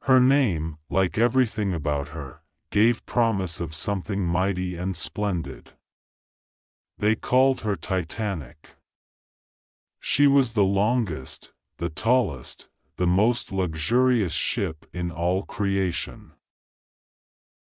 Her name, like everything about her, gave promise of something mighty and splendid. They called her Titanic. She was the longest, the tallest, the most luxurious ship in all creation.